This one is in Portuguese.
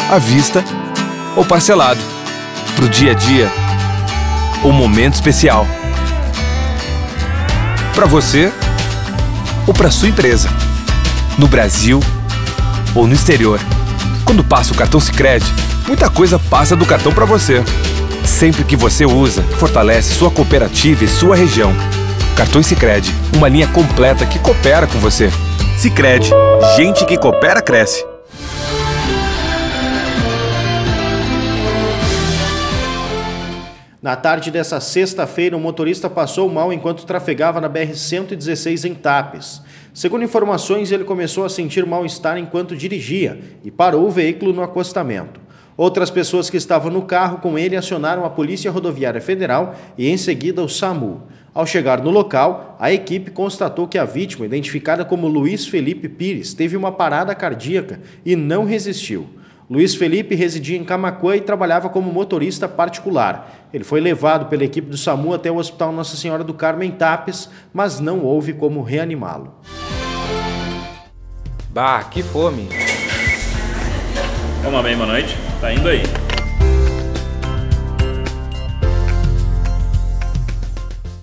à vista ou parcelado. Pro dia a dia ou momento especial. Para você ou para sua empresa. No Brasil ou no exterior. Quando passa o cartão Sicredi, muita coisa passa do cartão para você. Sempre que você usa, fortalece sua cooperativa e sua região. Cartões Sicredi, uma linha completa que coopera com você. Sicredi, gente que coopera cresce. Na tarde dessa sexta-feira, o motorista passou mal enquanto trafegava na BR-116 em Tapes. Segundo informações, ele começou a sentir mal-estar enquanto dirigia e parou o veículo no acostamento. Outras pessoas que estavam no carro com ele acionaram a Polícia Rodoviária Federal e, em seguida, o SAMU. Ao chegar no local, a equipe constatou que a vítima, identificada como Luiz Felipe Pires, teve uma parada cardíaca e não resistiu. Luiz Felipe residia em Camaquã e trabalhava como motorista particular. Ele foi levado pela equipe do SAMU até o Hospital Nossa Senhora do Carmo em Tapes, mas não houve como reanimá-lo. Bah, que fome! Uma bem, boa noite. Tá indo aí.